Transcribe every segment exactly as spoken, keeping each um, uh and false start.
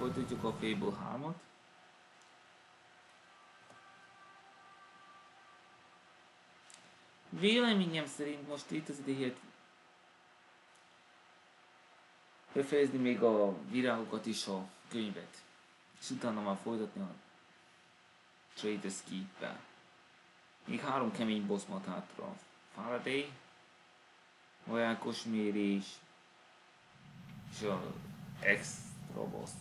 Folytatjuk a Fable hármat. Véleményem szerint most itt az ideje befejezni még a virágokat is, a könyvet. És utána már folytatni a Trader's Keep-vel. Még három kemény boss mod hátra. Faraday, vajákos mérés és az extra boss.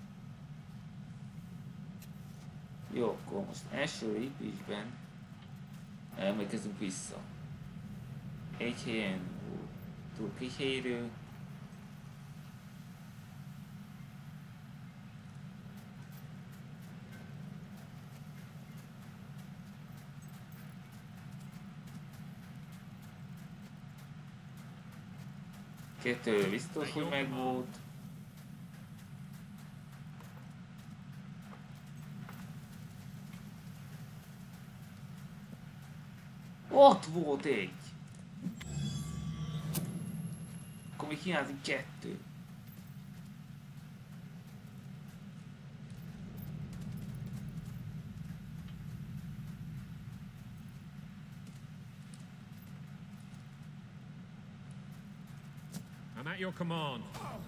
Jó, akkor most első lépésben elmekezünk vissza. Egy helyen tudok egy helyről. Kettő biztos, hogy megvolt. Ott volt egy! Akkor még hiányzik kettő. I'm at your command.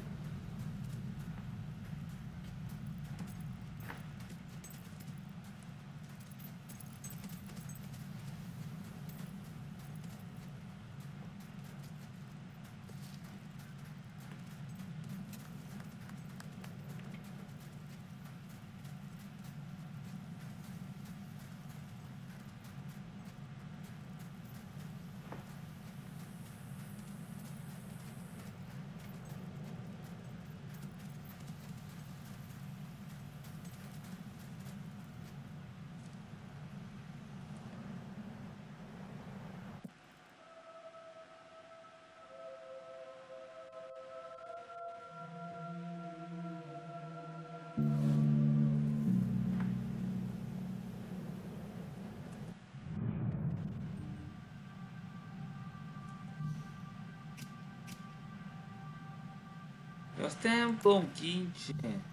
A templom kincse.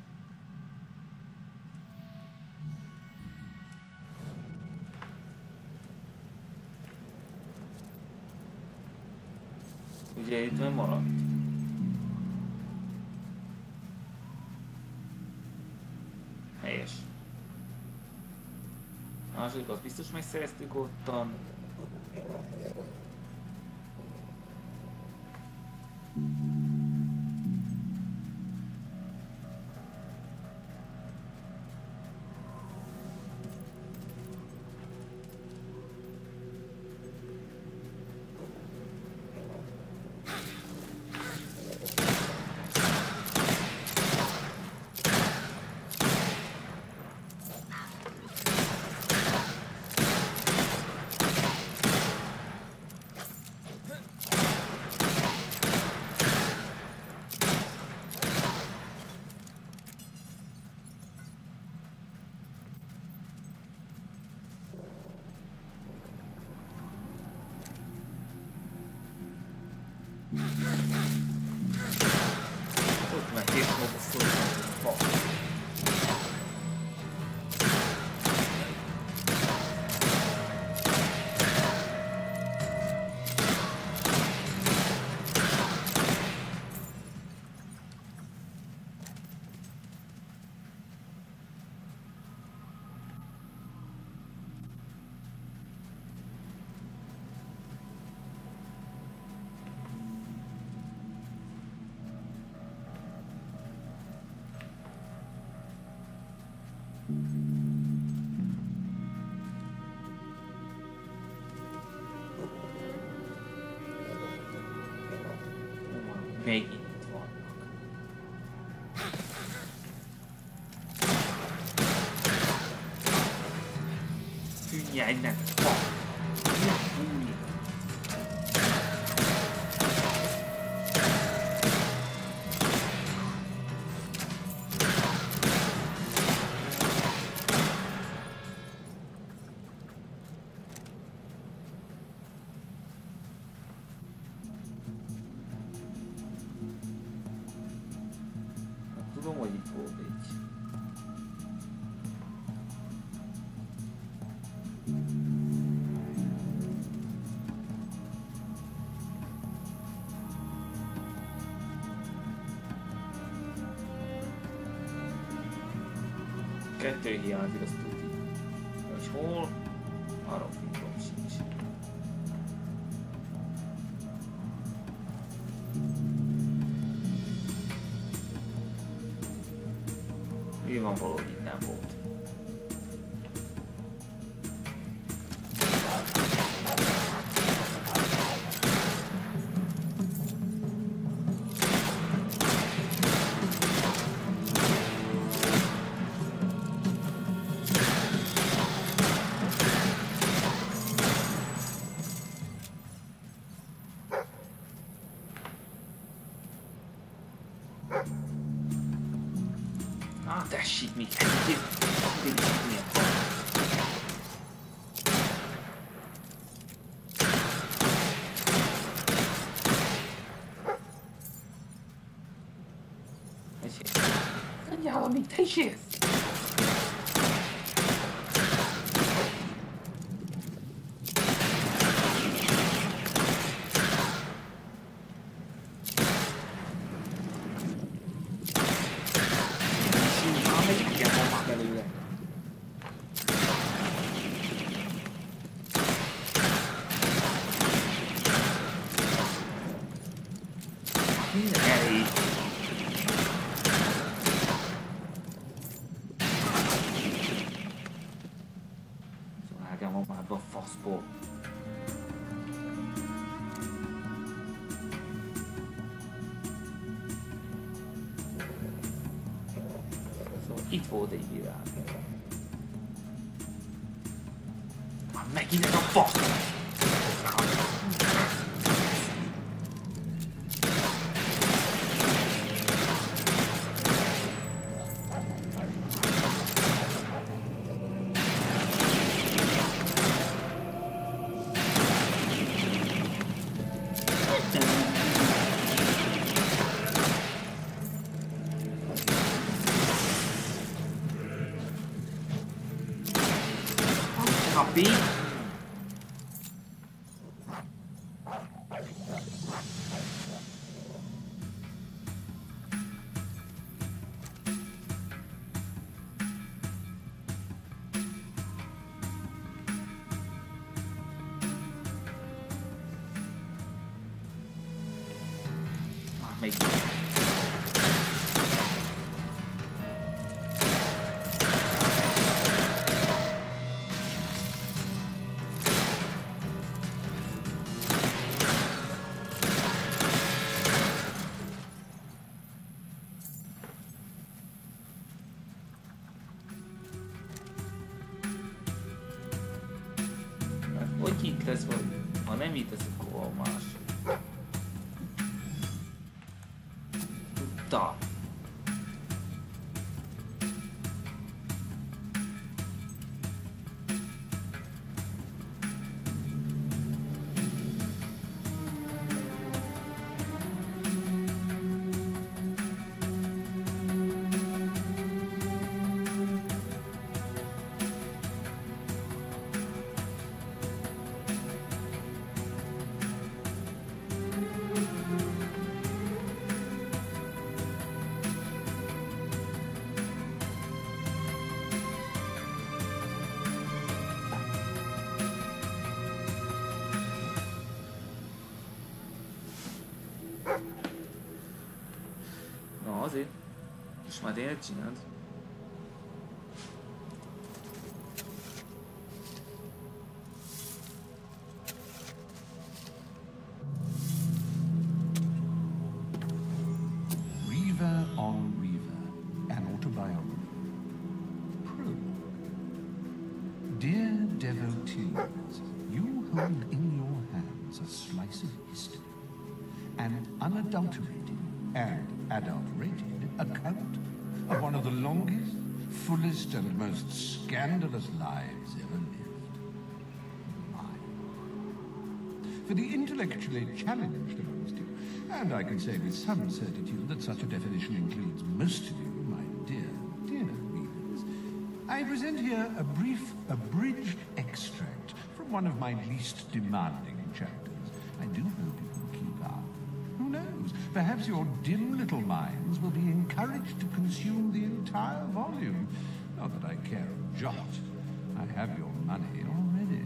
Ugye itt nem maradt. Helyes. A második azt biztos megszereztük ottan. Ott már két maga szólnak. Megint itt vannak. Figyelj, nem fa! Tudom, hogy itt volt egy. Kettő hiányzik, azt tudni. Hogy hol? Arra fingom sincs. Nyilvánvaló, hogy itt nem volt. Ah, tessék, még egy Anyállom, még te is érsz? Itt volt egy virág. Már megint ez a fasz! Copy. Ah, make Hogy itt lesz, vagy ha nem itt lesz, akkor más. Tudta. Na azért, és már tényleg csináld. Reaver on Reaver, an autobiography. Prologue. Dear devotees, you hold in your hands a slice of history, an unadulterated and adulterated account of one of the longest, fullest, and most scandalous lives ever lived. Mine. For the intellectually challenged amongst you, and I can say with some certitude that such a definition includes most of you, my dear, dear readers, I present here a brief, abridged extract from one of my least demanding chapters. I do hope you can keep up. Who knows? Perhaps your dim little minds will be encouraged to consume the entire volume. Not that I care a jot. I have your money already.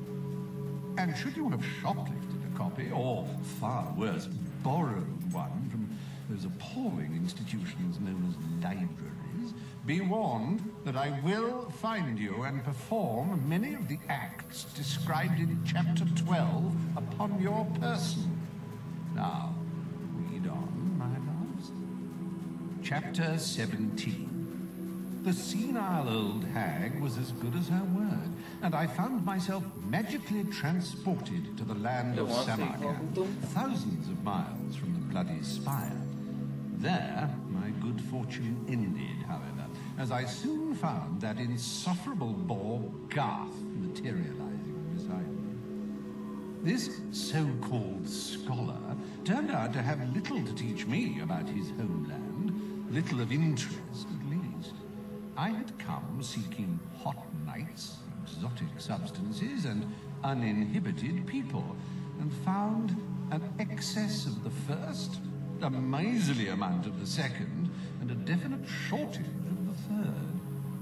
And should you have shoplifted a copy, or far worse, borrowed one from those appalling institutions known as libraries, be warned that I will find you and perform many of the acts described in Chapter twelve upon your person. Now, read on, my loves. Chapter seventeen. The senile old hag was as good as her word, and I found myself magically transported to the land of Samarkand, thousands of miles from the bloody spire. There, my good fortune ended, however, as I soon found that insufferable bore Garth materializing beside me. This so-called scholar turned out to have little to teach me about his homeland, little of interest at least. I had come seeking hot nights, exotic substances, and uninhibited people, and found an excess of the first, a miserly amount of the second, and a definite shortage of the third.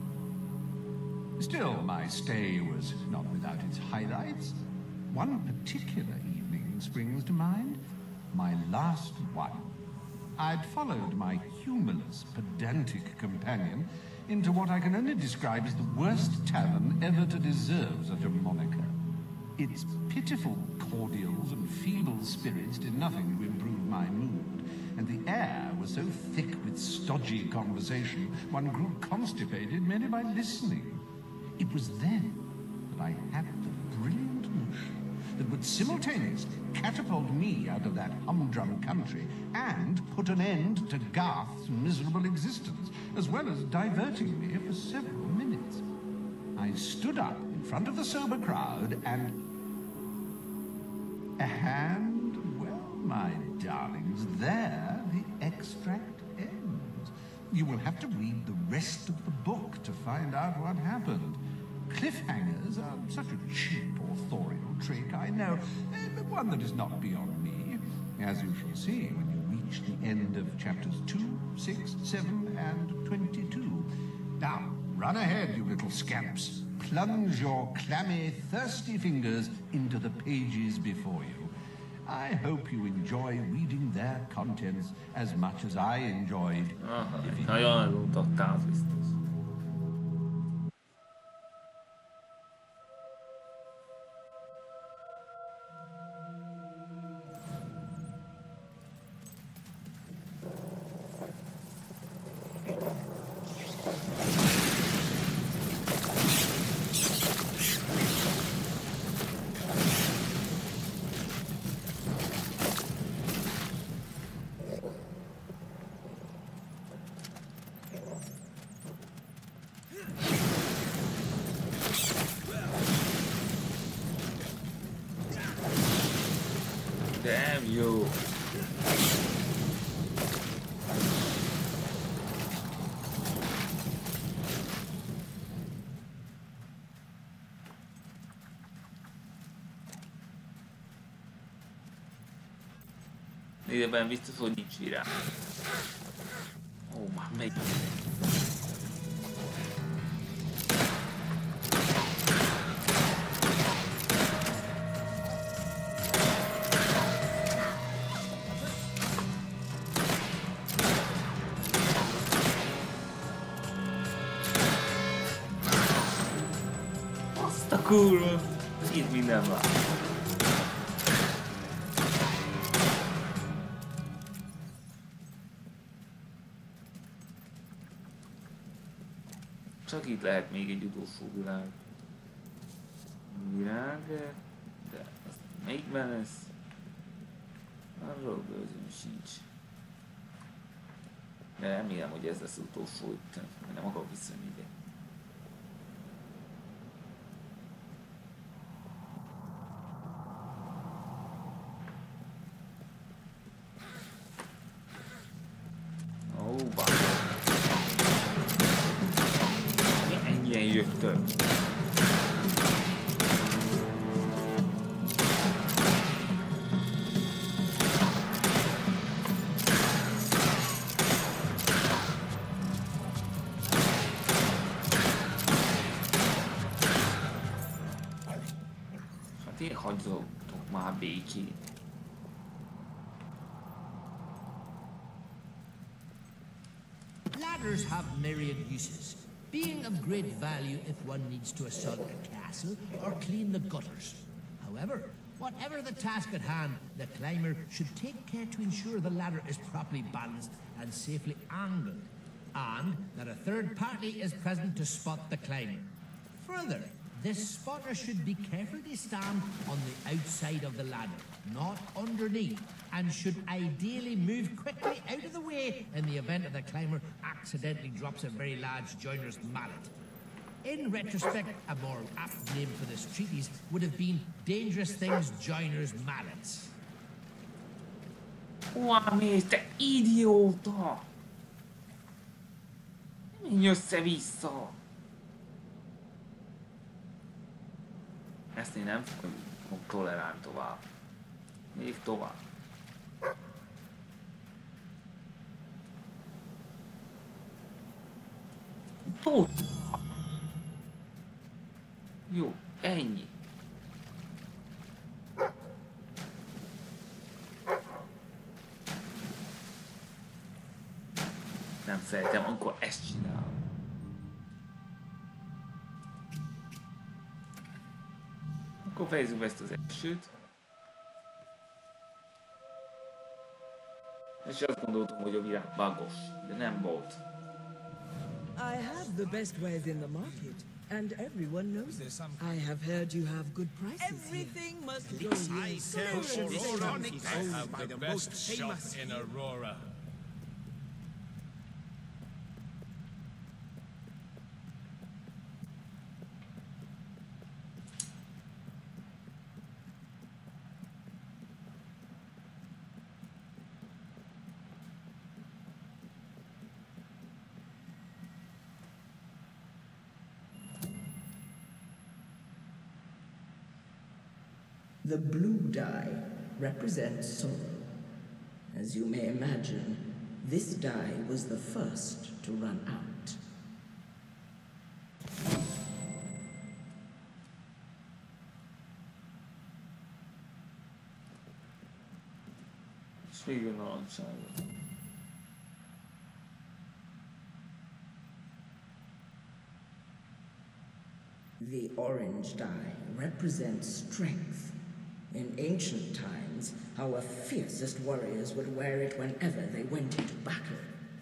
Still, my stay was not without its highlights. One particular evening springs to mind, my last one. I'd followed my humorless, pedantic companion into what I can only describe as the worst tavern ever to deserve such a moniker. Its pitiful cordials and feeble spirits did nothing to improve my mood, and the air was so thick with stodgy conversation, one grew constipated merely by listening. It was then that I had the brilliant notion that would simultaneously catapult me out of that humdrum country and put an end to Garth's miserable existence, as well as diverting me for several minutes. I stood up in front of the sober crowd and... And, well, my darlings, there the extract ends. You will have to read the rest of the book to find out what happened. Cliffhangers are such a cheap authorial trick, I know, but one that is not beyond me, as you shall see when you reach the end of chapters two, six, seven, and twenty-two. Now, run ahead, you little scamps. Plunge your clammy, thirsty fingers into the pages before you. I hope you enjoy reading their contents as much as I enjoyed. Ah, nagyon eluntottál biztos. Damn you. Ideben biztos, hogy nincs virág. Ó, már megy. Azt a kurva! Itt minden van. Csak itt lehet még egy utolsó világ. Virág, de az melyikben lesz? Arról gőzöm sincs. De remélem, hogy ez lesz utolsó itt, mert nem akarok visszajönni ide. Ó, bár. Ennyien jöttök. Tényleg hagyjatok már békén. Ladders have myriad uses, being of great value if one needs to assault a castle or clean the gutters. However, whatever the task at hand, the climber should take care to ensure the ladder is properly balanced and safely angled, and that a third party is present to spot the climber. Further, this spotter should be carefully stand on the outside of the ladder, not underneath, and should ideally move quickly out of the way in the event that the climber accidentally drops a very large joiner's mallet. In retrospect, a more apt name for this treatise would have been Dangerous Things Joiner's Mallets. Uá, mész, te idióta! Menj össze-vissza! Ezt én nem fogom tolerálni tovább. Még tovább. Tóth! Jó, ennyi. Nem szeretem, amikor ezt csinálom. Akkor fejezzük be ezt az elsőt. És azt gondoltam, hogy a világ bugos, de nem volt. I have the best wares in the market, and everyone knows it. I have heard you have good prices. Everything here. Must go I tell Aurora I have the best shop in Aurora. The blue dye represents sorrow. As you may imagine, this dye was the first to run out. És végül narancságot. The orange dye represents strength. In ancient times, our fiercest warriors would wear it whenever they went into battle.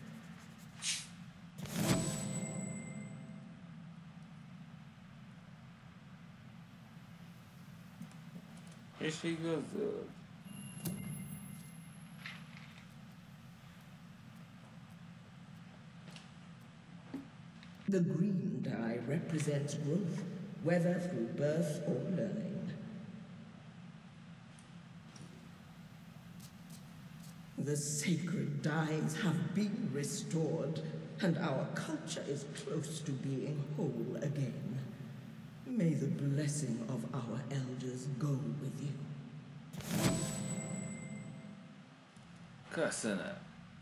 És igaz zöld. The green dye represents growth, whether through birth or learning. The sacred dyes have been restored, and our culture is close to being whole again. May the blessing of our elders go with you. Köszönöm.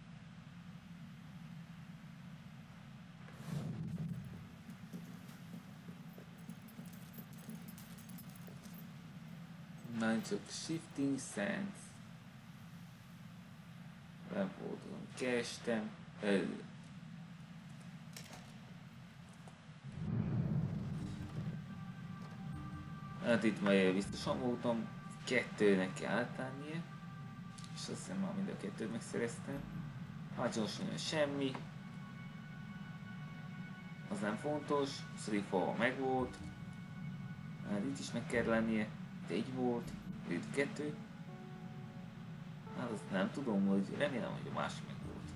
Már csak shifting sands. Befordulom, kerestem, elő. Hát itt már biztosan voltam, kettőnek kell áttennie, és azt hiszem már mind a kettőt megszereztem. Hátsósan semmi, az nem fontos, Szrifa megvolt, hát itt is meg kell lennie, itt egy volt, itt kettő. Hát azt nem tudom, hogy remélem, hogy a másik meg volt.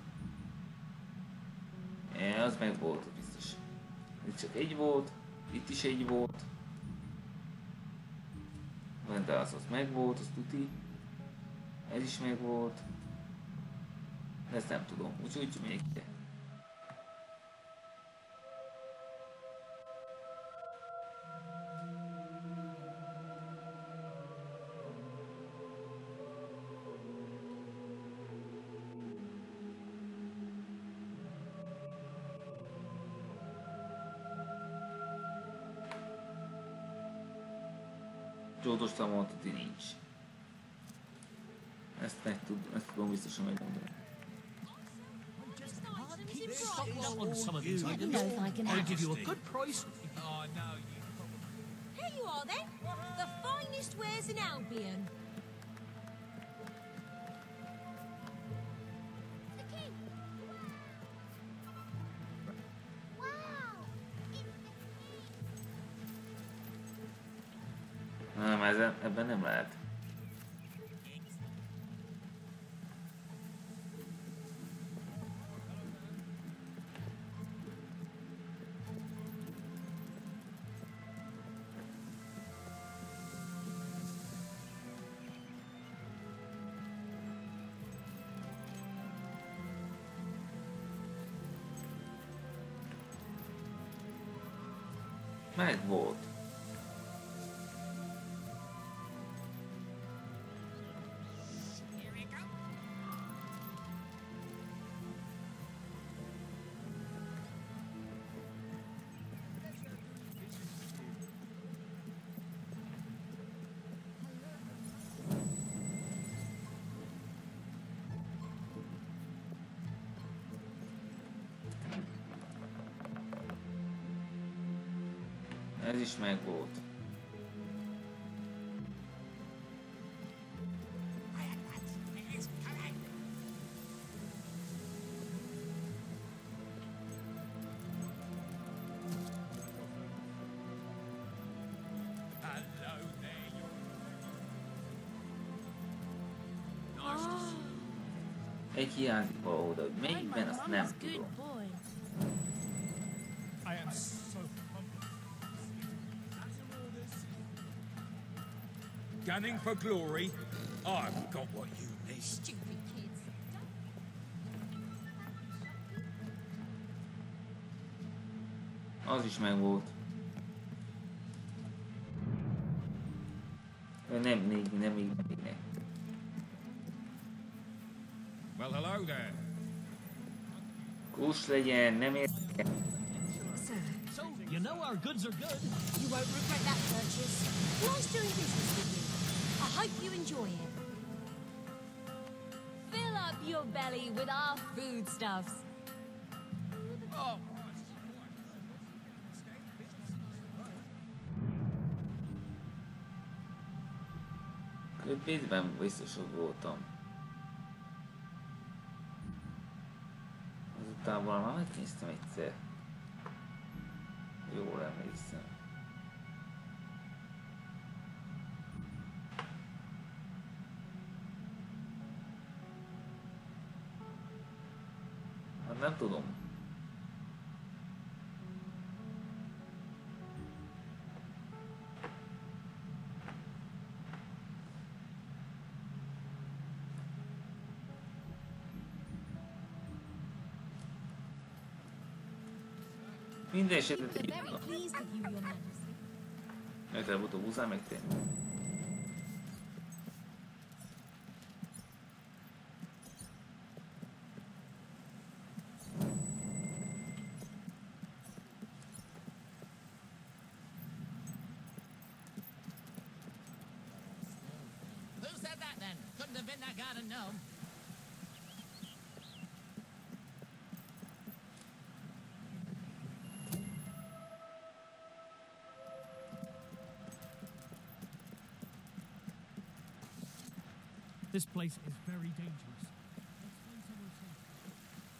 É, az meg volt, biztos. Itt csak egy volt, itt is egy volt. De az az meg volt, az tuti. Ez is meg volt. De ezt nem tudom, úgyhogy még ide. Csódostan mondtad, hogy nincs. Ezt, meg tud, ezt tudom biztosan megmondani. On some of these I don't items, know if I can I'll have give you a this. good price. Oh, no, you probably... Here you are then. The finest wares in Albion. The king. Wow. Nem, ezen, ebben nem lehet. Meg volt. Ez is meg volt. Hello there, you... Nice to see you. Egy hiányzik valahol, de hogy melyikben, azt nem tudom. boy. I am so humbled. Gunning for glory, I've got what you need. Stupid kids. Az is meg volt. Nem, még, nem, még, még, nem. Well, hello there. Kus legyen, nem érdekel. So, you know our goods are good. You won't regret that purchase. Nice doing business with you. I hope you enjoy it. Fill up your belly with our foodstuffs. Oh, Pénzben biztos, hogy voltam. Azután valami megnéztem egyszer. Jól emlékszem. Hát nem tudom. Minden esetre We're tegyük. very pleased with you, Your Majesty. Mert előbb-utóbb húzzál meg te. Who said that then? Couldn't have been that garden gnome. This place is very dangerous. Let's find somewhere safe.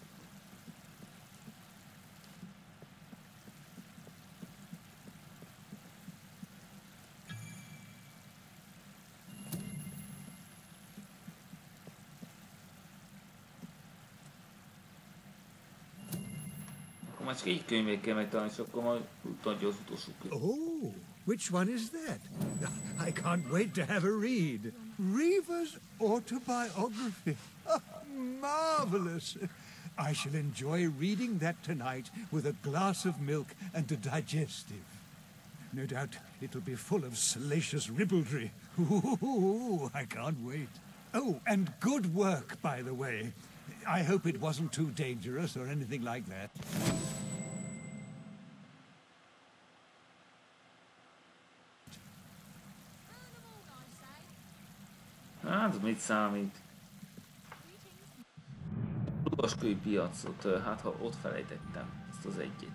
Akkor már csak egy könyvet kell megtalálni, és akkor majd tudja az utolsó könyv. Oh, which one is that? I can't wait to have a read. Reva's autobiography. Oh, marvelous. I shall enjoy reading that tonight with a glass of milk and a digestive. No doubt it'll be full of salacious ribaldry. Ooh, I can't wait. Oh, and good work, by the way. I hope it wasn't too dangerous or anything like that. Hát, mit számít? Lugaskői piacot, hát ha ott felejtettem ezt az egyet.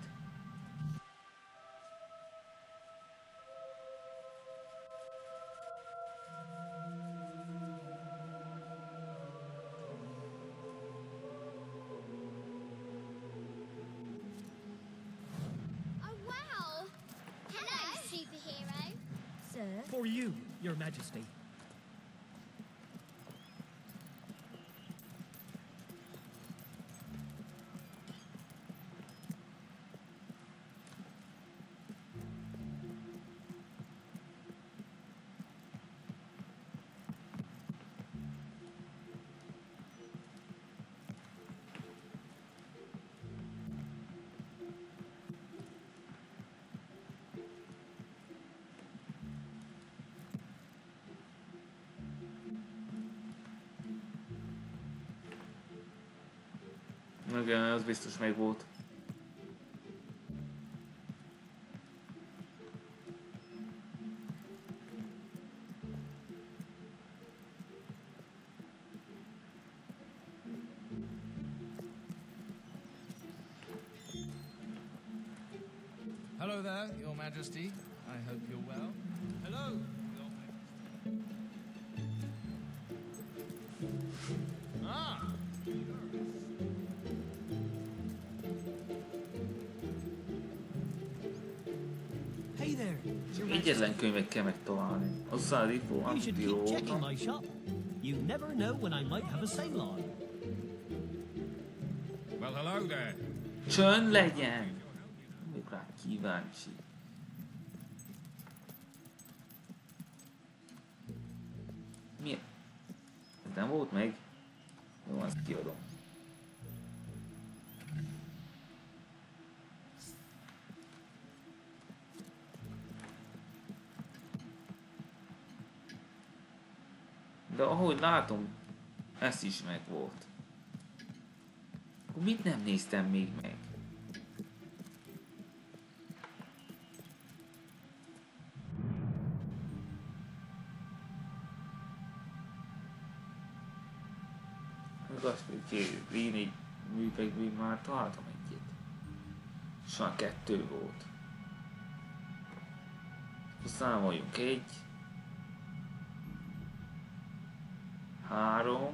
For you, Your Majesty. Igen, az biztos meg volt. Hello there, Your Majesty. I hope you're well. Hello, Your Majesty. Ah! Hey there, Your Egyetlen könyvet kell megtalálni. Aztán a Rifo You should keep checking Antiróta. my shop. You never know when I might have a sale on. Well, hello there. Csönd legyen! Még rá kíváncsi. Mi? Ez nem volt meg? Jó, azt kiadom. De ahogy látom, ezt is meg volt. Akkor mit nem néztem még meg? Meg azt mondjuk, Rini művekből már találtam egyet. És már kettő volt. Akkor számoljunk egy. Három.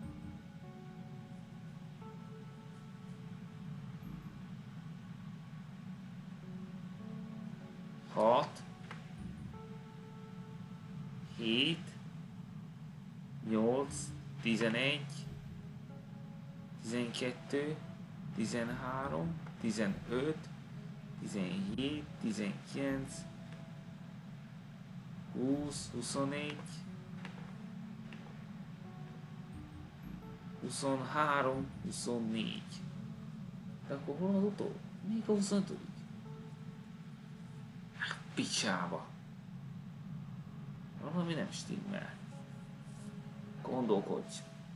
Hat. Hét. Nyolc. Tizenegy. Tizenkettő. Tizenhárom. Tizenöt. Tizenhét. Tizenkilenc. Húsz. Huszonegy. huszonhárom, huszonnégy. De akkor hol az utó? Még a huszonötödik? Picsába. Valami nem stimmel. Gondolkodj.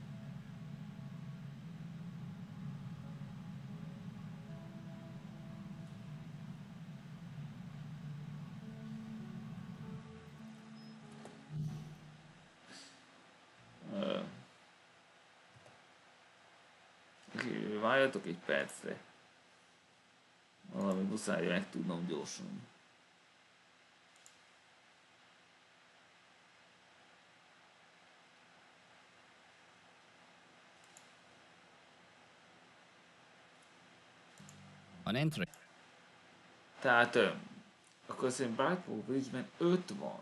Várjatok egy percre. Valami muszáj meg tudnom gyorsan. An entry. Tehát, akkor szerintem Brightwall Bridge-ben öt van.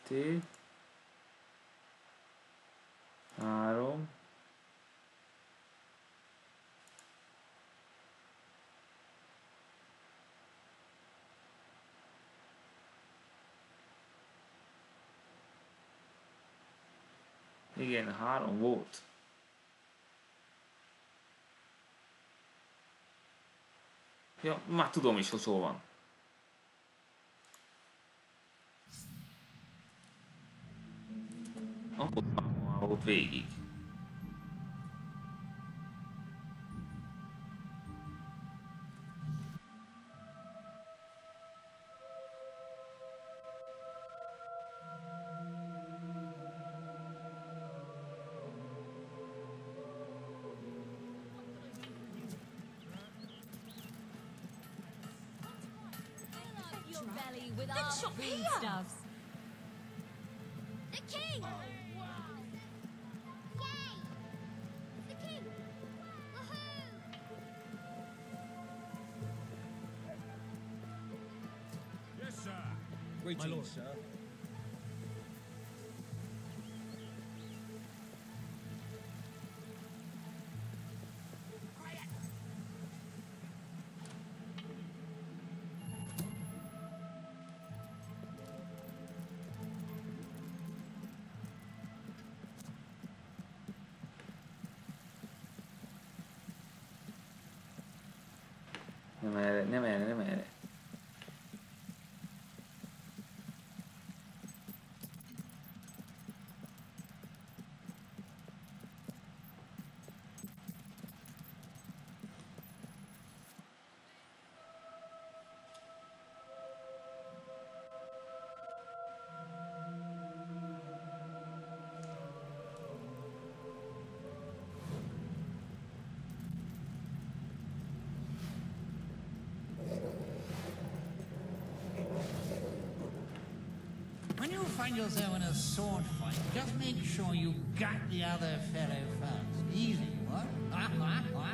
Kettő. Három. Igen, három volt. Ja, már tudom is, hogy hol van. Ahol ott végig. Your belly with Then our shop foodstuffs. The king! Yay! The king! Woohoo! Yes, sir. Greetings, lord. sir. Nem erre, nem erre, nem erre. When you find yourself in a sword fight, just make sure you gut the other fellow first. Easy, what? Ah, ah, ah.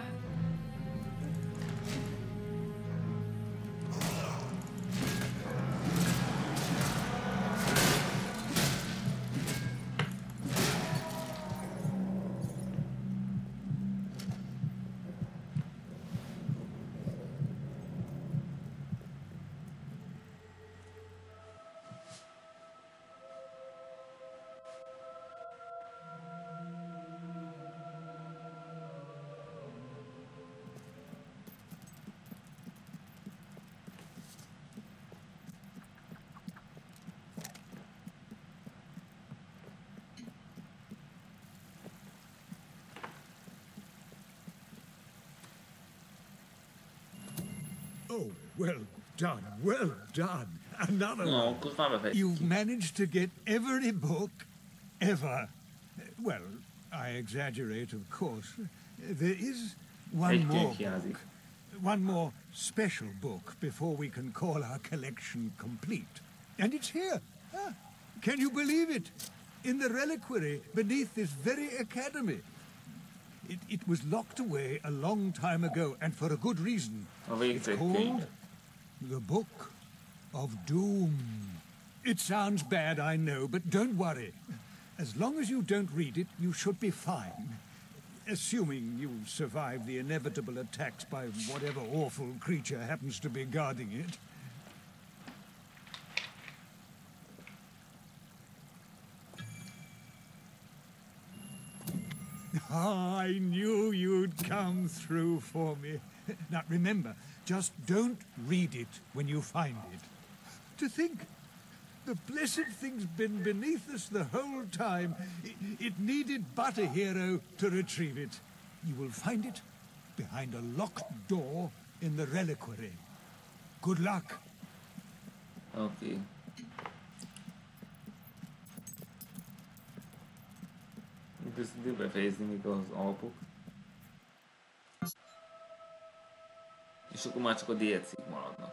Oh, well done, well done. Another No, one. akkor már befejeztük. You've managed to get every book ever. Well, I exaggerate, of course. There is one Egy more könyv hiányzik. book. One more special book before we can call our collection complete. And it's here. Ah, can you believe it? In the reliquary beneath this very academy. It, it was locked away a long time ago, and for a good reason. A It's végzetkönyv. called The Book of Doom. It sounds bad, I know, but don't worry. As long as you don't read it, you should be fine. Assuming you survive the inevitable attacks by whatever awful creature happens to be guarding it. Ah, I knew you'd come through for me. Now remember, just don't read it when you find it. To think, the blessed thing's been beneath us the whole time. It, it needed but a hero to retrieve it. You will find it behind a locked door in the reliquary. Good luck. Oké. Itt befejezni még az alapok. És akkor már csak a dé el cé-k maradnak.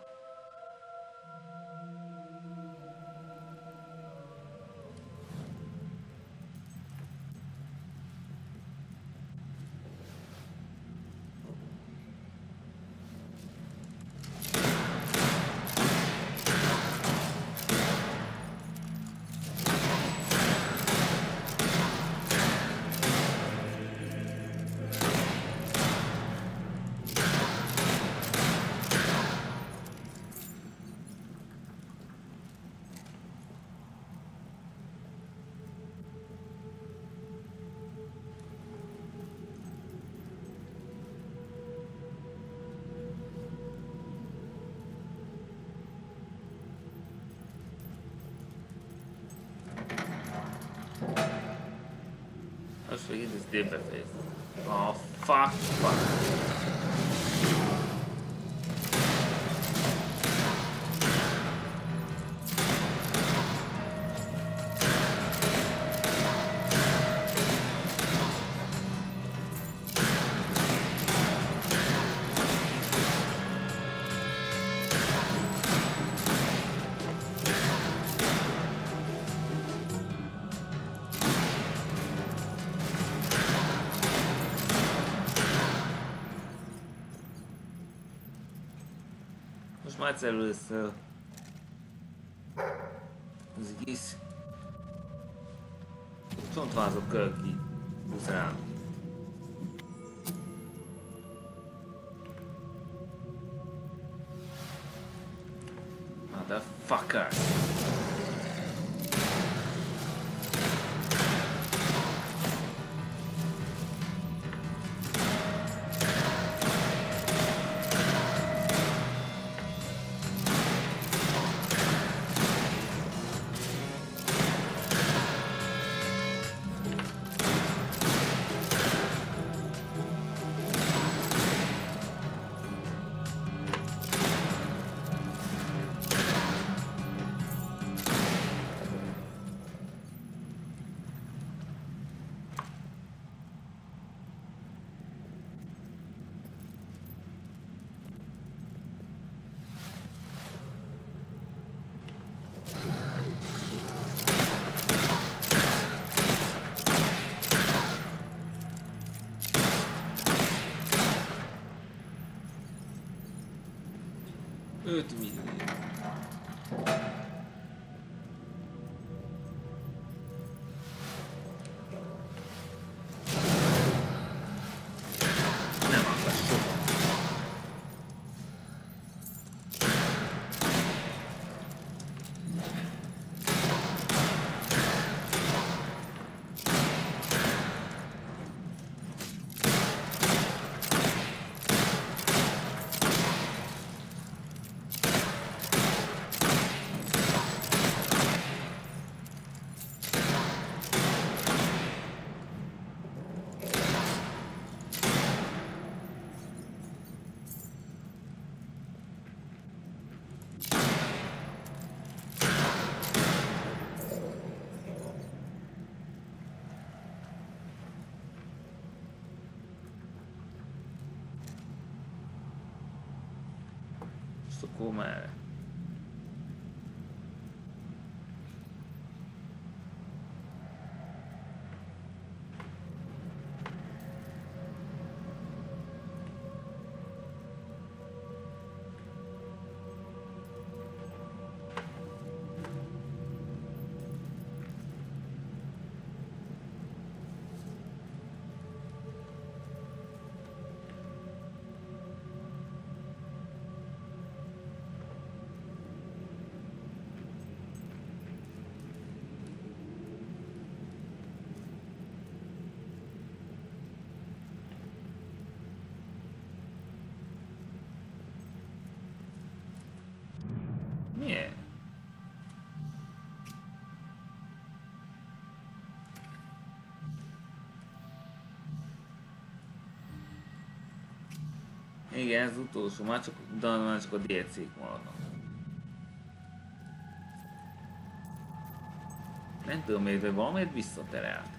idén befejezni. A fuck, fuck. Most már egyszer először az egész csontvázok kör ki buszán. Motherfucker! öt millió. Nem akarsz soha. Akkor merre? Miért? Igen, ez az utolsó, már csak, de már csak a dé el cé-k maradnak. Nem tudom miért, hogy valamiért visszaterelt.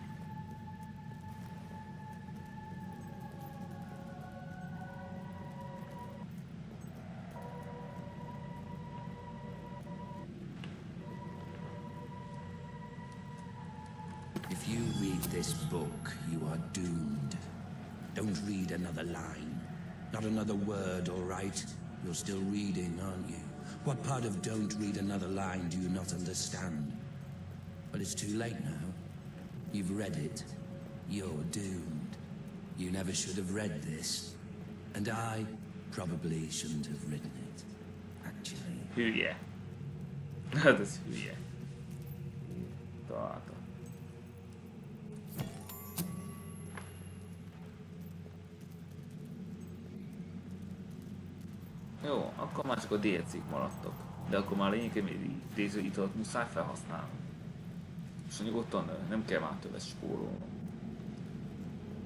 If you read this book, you are doomed. Don't read another line. Not another word, all right? You're still reading, aren't you? What part of don't read another line do you not understand? But it's too late now. You've read it. You're doomed. You never should have read this. And I probably shouldn't have written it. Actually. Hülye. Hát ez hülye. Találtam. Jó, akkor már csak a dé el cé-k maradtak. De akkor már lényegében idézőitalt muszáj felhasználni. És nyugodtan nem kell már többet spórolnom.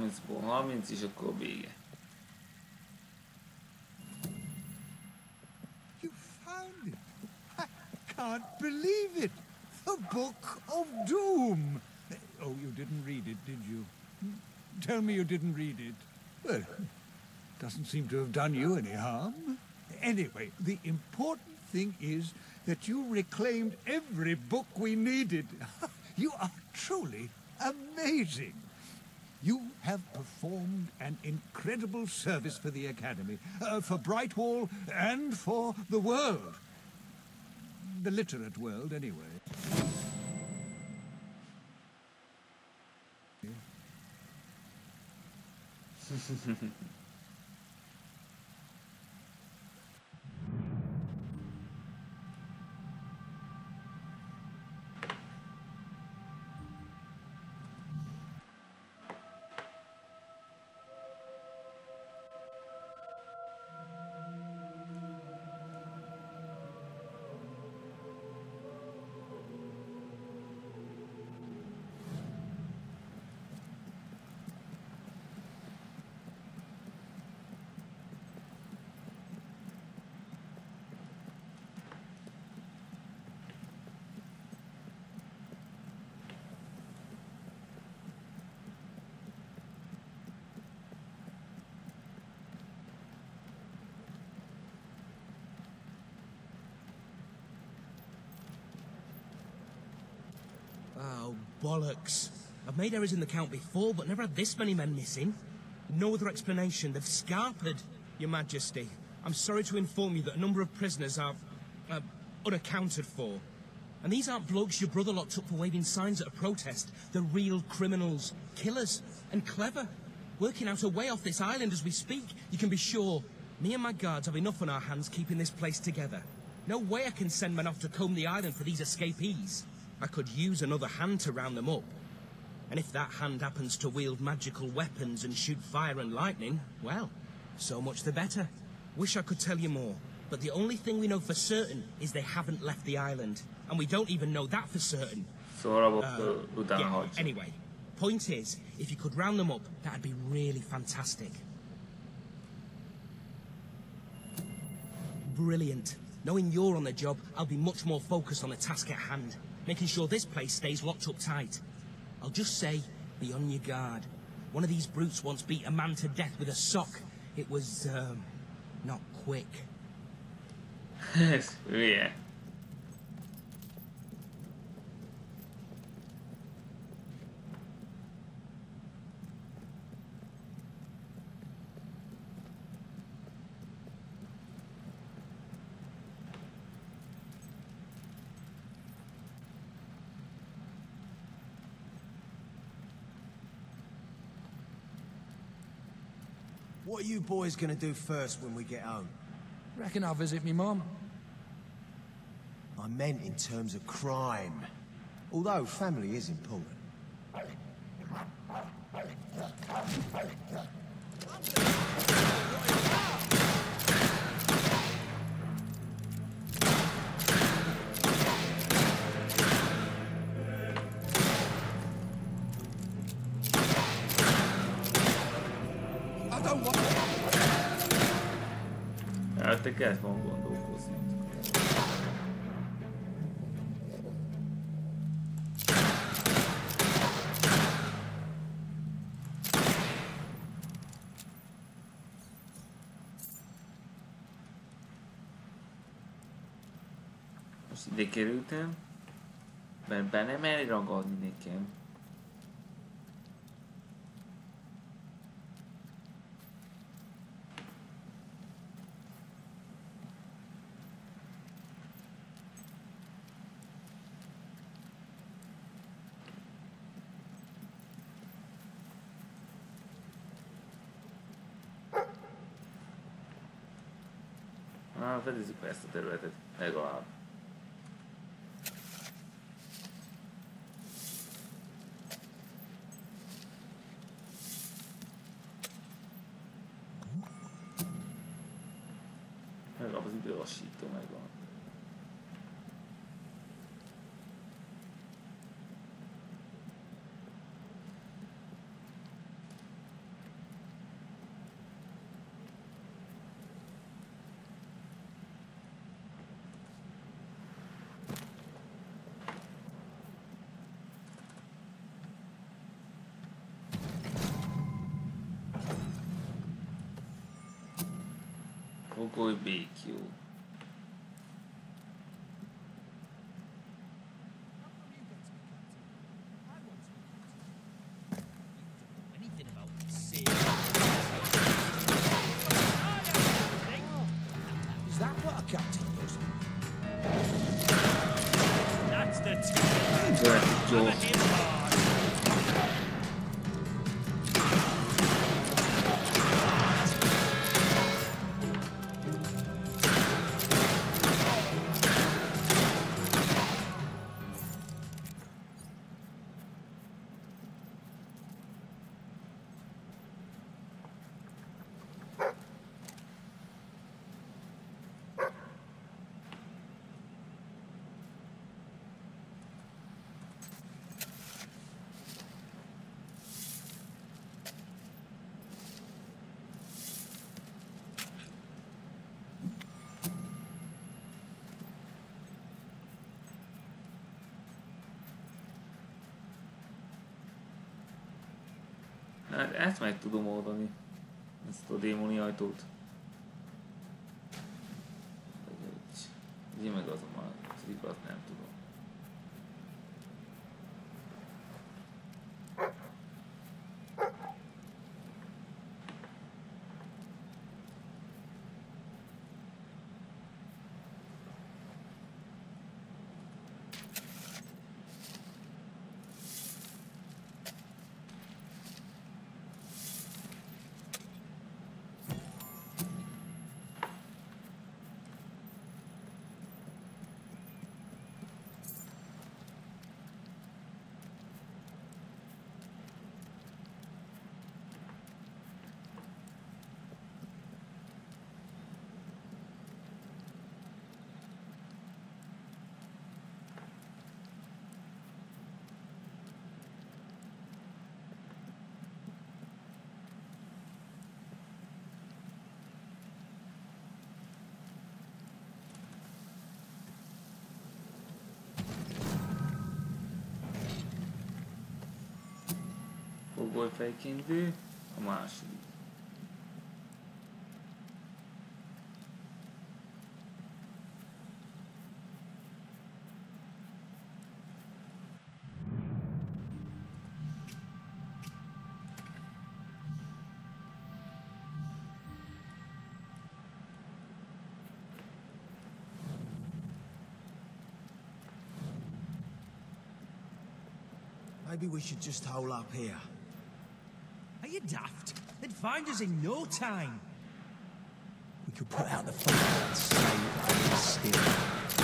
harmincból harminc, és akkor vége. You found it. I can't believe it. The Book of Doom. Oh, you didn't read it, did you? Tell me you didn't read it. Well, doesn't seem to have done you any harm. Anyway, the important thing is that you reclaimed every book we needed. You are truly amazing. You have performed an incredible service for the Academy, uh, for Brightwall, and for the world. The literate world, anyway. Oh, bollocks. I've made errors in the count before, but never had this many men missing. No other explanation. They've scarpered, Your Majesty. I'm sorry to inform you that a number of prisoners are, uh, unaccounted for. And these aren't blokes your brother locked up for waving signs at a protest. They're real criminals, killers, and clever. Working out a way off this island as we speak. You can be sure, me and my guards have enough on our hands keeping this place together. No way I can send men off to comb the island for these escapees. I could use another hand to round them up. And if that hand happens to wield magical weapons and shoot fire and lightning, well, so much the better. Wish I could tell you more, but the only thing we know for certain is they haven't left the island. And we don't even know that for certain. Uh, yeah, anyway, point is, if you could round them up, that'd be really fantastic. Brilliant. Knowing you're on the job, I'll be much more focused on the task at hand, making sure this place stays locked up tight. I'll just say, be on your guard. One of these brutes once beat a man to death with a sock. It was, um, not quick. Yeah. What are you boys gonna do first when we get home? Reckon I'll visit me mum. I meant in terms of crime. Although family is important. Hát te kellett volna gondolkozni. Most ide kerültem, mert be nem meri ragadni nekem. Ah, fedezzük be ezt a területet, legalább. Legalább az időlassító megvan. Fogoly béklyó. Is that what a captain does? That's the Dirty Joe. Hát ezt meg tudom oldani. Ezt a démoni ajtót. Ugye meg az a másikat nem tudom. Fogolyfejkindő, a második. Maybe we should just hole up here. Are you daft? They'd find us in no time. We could put out the fire and save our still.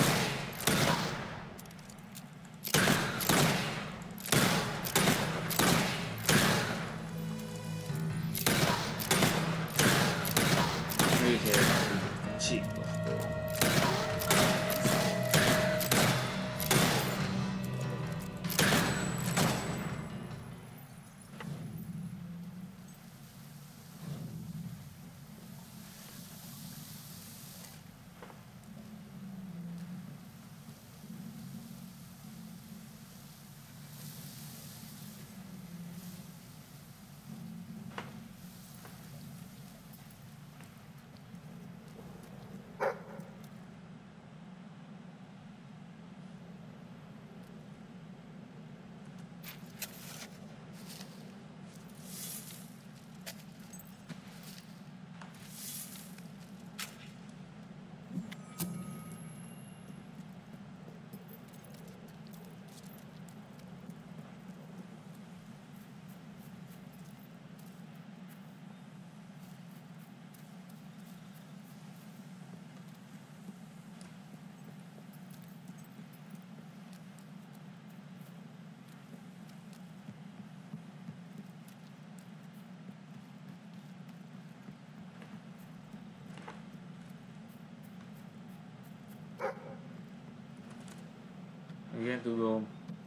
Igen, tudom.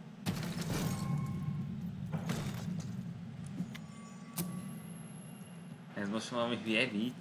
Ez most valami hülye vicc.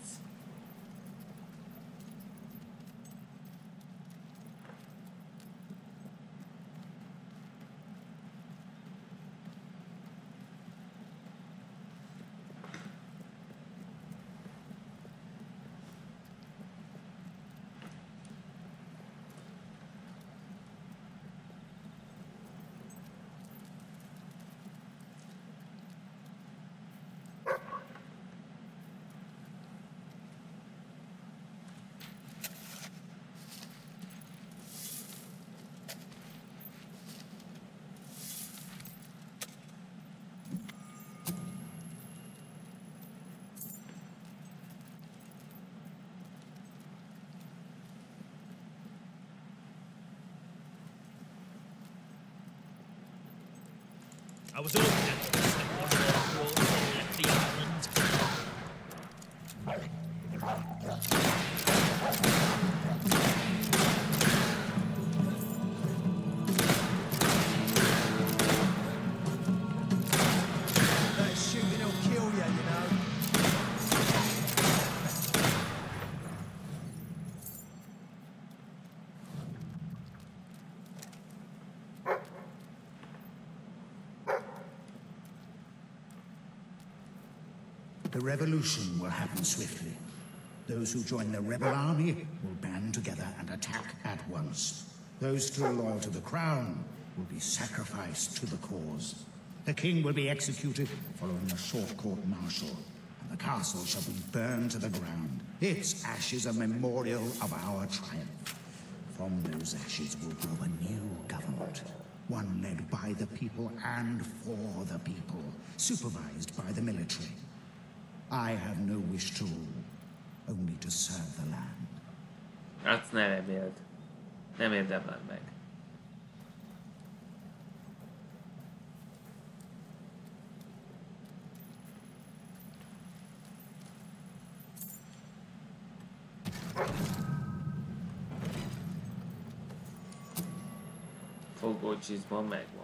I was ordered to step on board and left the island. That shooting will kill you, you know. The revolution will happen swiftly. Those who join the rebel army will band together and attack at once. Those still loyal to the crown will be sacrificed to the cause. The king will be executed following a short court-martial, and the castle shall be burned to the ground. Its ashes a memorial of our triumph. From those ashes will grow a new government, one led by the people and for the people, supervised by the military. I have no wish to rule, only to serve the land. Azt ne reméld. Nem érdemled meg. Fogócsizma megvan.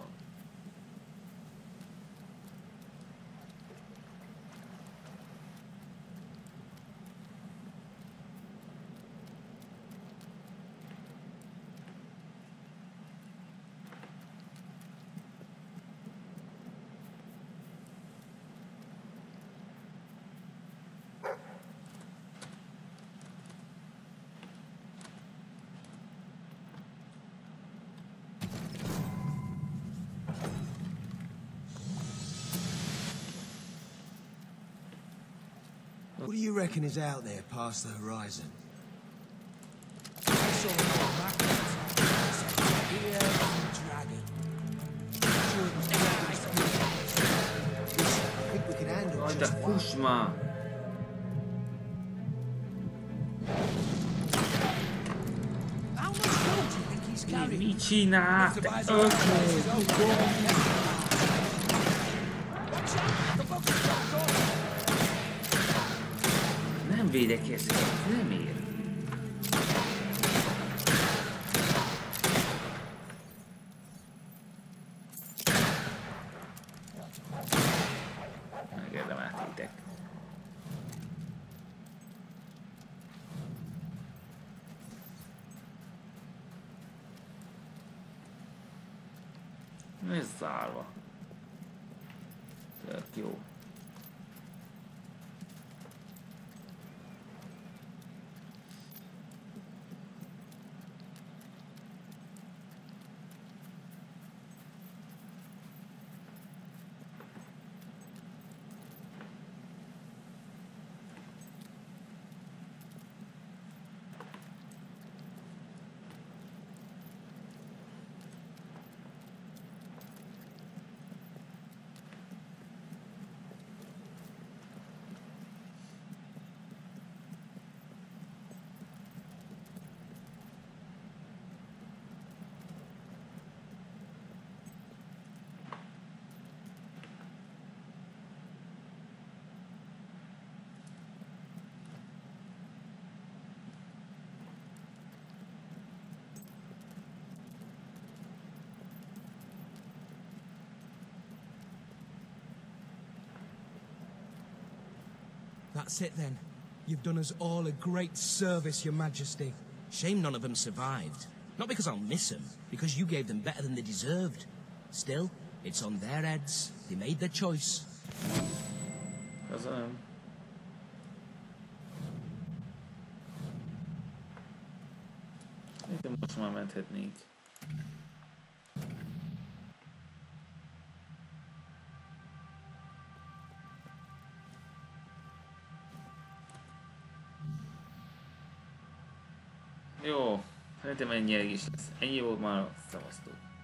What do you reckon is out there past the horizon? I saw a map outside. Here, dragon. Sure it was I think we can handle Jaj, de just one. fuss már! How much gold do you think he's carrying? Mit csinál? Te öklő! Nem védekezik, nem ér. Megérdemeltétek. Ez zárva. Tök jó. That's it then. You've done us all a great service, Your Majesty. Shame none of them survived. Not because I'll miss them, because you gave them better than they deserved. Still, it's on their heads. They made their choice. Köszönöm. Itt most már menthetnék. Jó, szerintem ennyi is lesz. Ennyi volt már, szevasztok.